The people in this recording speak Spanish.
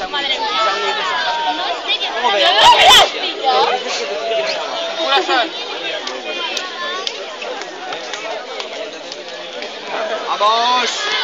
Madre mía. No, en serio. ¿Cómo ves? Corazón. ¡Vamos!